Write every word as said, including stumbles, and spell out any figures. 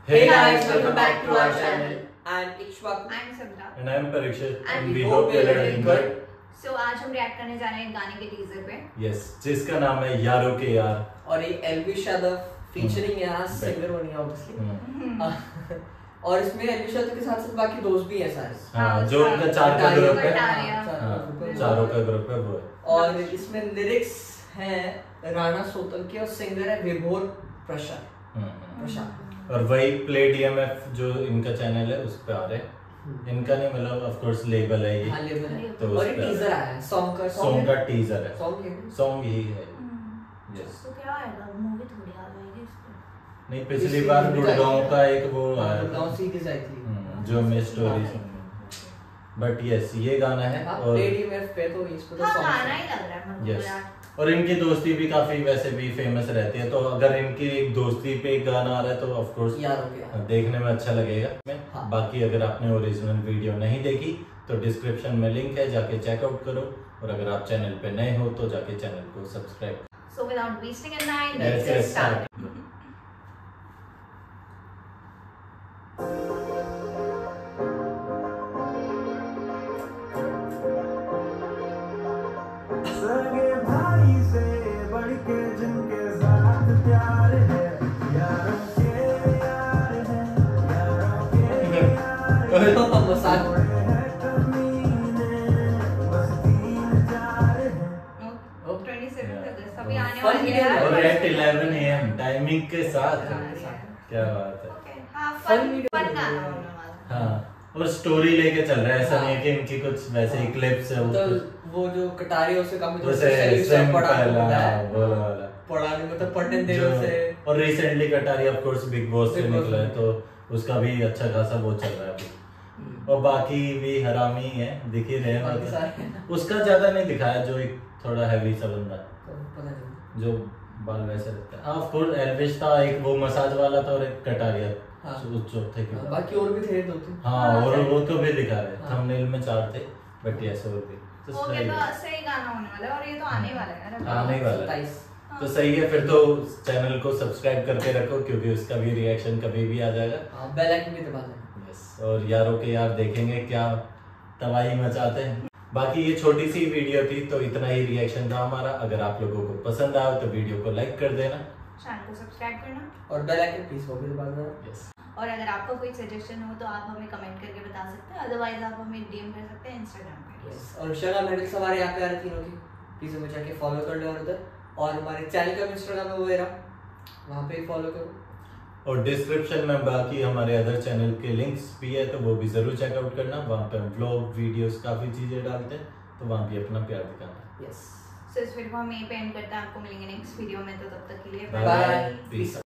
Hey guys, welcome back to our channel. I'm Ikshwaku. I'm Samita. And I'm Parikshit. And And we we hope hope you're you're doing doing good. So आज हम react करने जा रहे हैं गाने के teaser पे. Yes, जिसका नाम है यारों के यार. और ये एल्विश यादव फीचरिंग यहाँ सिंगर बनी है ऑब्वियसली. और इसमें एल्विश यादव के साथ साथ बाकी दोस्त भी हैं सारे. हाँ, जो उनका चार का ग्रुप है. कटारिया. हाँ, चारों का ग्रुप है वो है. और इसमें लिरिक्स हैं राणा सोतल के और सिंगर है विभोर प्रशांत. प्रशांत. और वही प्ले डीएमएफ जो इनका चैनल है उस पे आ रहे हैं. इनका नहीं मतलब ऑफ कोर्स लेबल है ये. हाँ लेबल है. तो और ये टीजर आया है सॉन्ग का. सॉन्ग का टीजर है. सॉन्ग है. सॉन्ग ही है. यस. तो क्या आएगा मूवी थोड़ी आ जाएगी इस पे. नहीं पिछली बार गुड़गांव का एक वो आया था. गुड़गांव सीरीज आई थी. जो मैं स्टोरी सुन. बट यस ये गाना है. और प्ले डीएमएफ पे तो इस पे तो हाँ सॉन्ग गाना ही लग रहा है मतलब यस. यार. और इनकी दोस्ती भी काफी वैसे भी फेमस रहती है तो अगर इनकी दोस्ती पे एक गाना आ रहा है तो ऑफ कोर्स यार हो गया देखने में अच्छा लगेगा. हाँ. बाकी अगर आपने ओरिजिनल वीडियो नहीं देखी तो डिस्क्रिप्शन में लिंक है जाके चेकआउट करो. और अगर आप चैनल पे नए हो तो जाके चैनल को subscribe. So without wasting any time, Let's let's get get started. सगे भाई से बढ़ के जिनके साथ प्यार है यारों के यार है यारों के यार है तो मसाज कमीने बस तीन चार है. Oh, twenty-seventh अगस्त अभी आने Fun वाली है यार. और at eleven A M timing के साथ. क्या बात है. Okay, हाँ Fun fun video fun है. गाना होने वाला. हाँ और स्टोरी लेके चल रहा है. ऐसा नहीं है कि इनकी कुछ वैसे ही क्लिप्स है. तो वो जो कटारियों से काफी जो जैसे सेलिंग सेम सब पढ़ा पहला होता है वो वाला पढ़ाने मतलब पढ़ने दे जो- से. और recently Katari of course Bigg Boss से Big Boss निकला है में। तो उसका भी अच्छा खासा वो चल रहा है अभी. और बाकी भी हरामी है दिख ही रहे हैं. बाकी मतलब सारे हैं. उसका ज्यादा नहीं दिखाया जो एक थोड़ा हैवी सा बंदा तो पता नहीं. जो बाल वैसे रहता है. ऑफ कोर्स एल्विश था एक वो मसाज वाला था और एक कटारिया. हाँ. उस चौथे के हाँ, बाकी और भी थे दो तीन. हाँ और वो तो भी दिखा रहे. हाँ. थंबनेल में चार थे बट यस और भी तो ओके सही तो है. सही गाना होने वाला है और ये तो आने वाला है यार. आने ही वाला है. सत्ताईस. तो सही है फिर तो चैनल को सब्सक्राइब करके रखो क्योंकि उसका भी रिएक्शन कभी भी आ जाएगा. हाँ बेल आइकन भी दबा देना. यस. और यारों के यार देखेंगे क्या तबाही मचाते हैं. बाकी ये छोटी सी वीडियो थी तो इतना ही रिएक्शन था हमारा. अगर आप लोगों को पसंद आया तो वीडियो को लाइक कर देना. चैनल को सब्सक्राइब करना. और बेल आइकन प्लीज वो भी दबा देना. यस. और अगर आपका कोई सजेशन हो तो आप हमें कमेंट करके बता सकते हैं. अदरवाइज आप हमें डीएम कर सकते हैं इंस्टाग्राम पे. यस. और इंस्टाग्राम हैंडल्स हमारे यहाँ पे आ रहे तीनों की. प्लीज हमें जाके फॉलो कर लो उधर. और हमारे चैनल का इंस्टाग्राम है वो मेरा वहाँ पे फॉलो करो. और डिस्क्रिप्शन में बाकी हमारे अदर चैनल के लिंक्स भी है तो वो भी जरूर चेकआउट करना. वहाँ पे हम व्लॉग वीडियोस काफी चीजें डालते हैं तो वहाँ भी अपना प्यार दिखाना. यस. सो इस वीडियो को हम यहीं पे एंड करते हैं. आपको मिलेंगे नेक्स्ट वीडियो में तो तब तक के लिए बाय Bye. बाय. पीस.